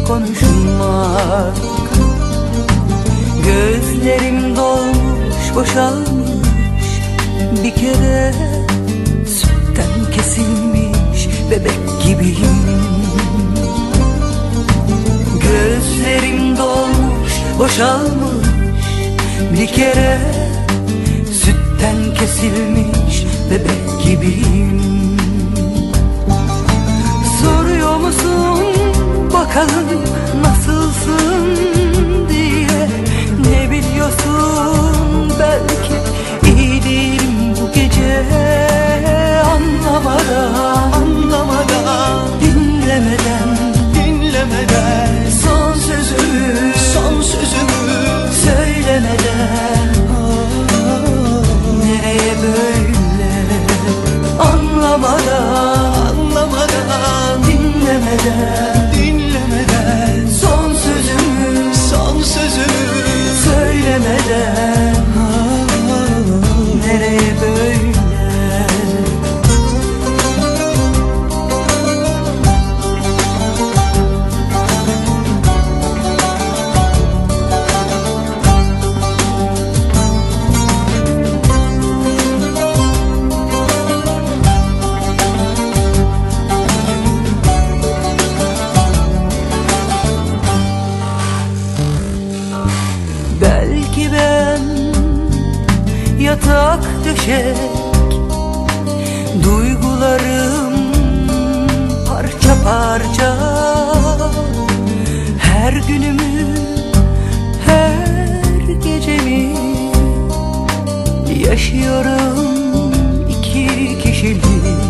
konuşmak. Gözlerim dolmuş boşalmış, bir kere sütten kesilmiş bebek gibiyim. Gözlerim dolmuş boşalmış, bir kere sütten kesilmiş bebek gibiyim. Soruyor musun bakalım nasılsın diye? Ne biliyorsun belki iyi değilim bu gece. Anlamadan, dinlemeden son sözümü söylemeden. Nereye böyle? Anlamadan, dinlemeden son sözümü söylemeden. Nereye böyle? Belki ben yatak döşek, duygularım parça parça. Her günümü, her gecemi yaşıyorum iki kişilik.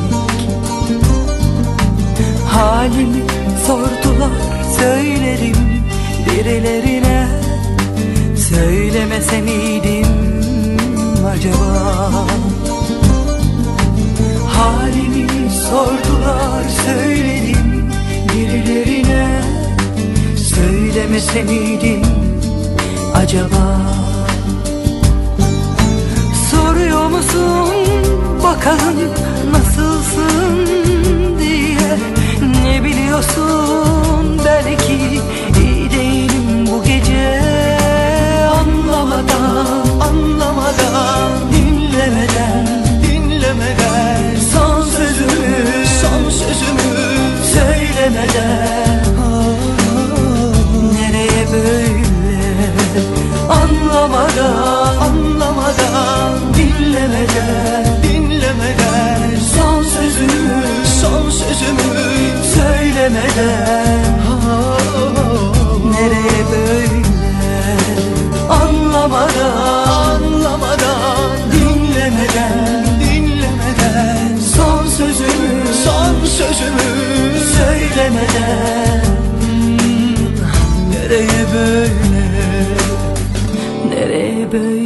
Halimi sordular, söylerim birilerine. Söylemese miydim acaba? Halimi sordular, söyledim birilerine. Söylemese miydim acaba? Soruyor musun bakalım nasılsın diye? Ne biliyorsun belki iyi değilim bu gece. Anlamadan, dinlemeden son sözümü söylemeden. Nereye böyle? Anlamadan, dinlemeden son sözümü söylemeden. Nereye böyle? Anlamadan, dinlemeden son sözümü söylemeden. Nereye böyle? Nereye böyle?